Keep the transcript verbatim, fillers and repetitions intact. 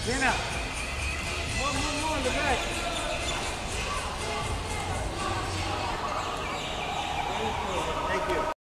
Tina, more, more, more in the back. Thank you.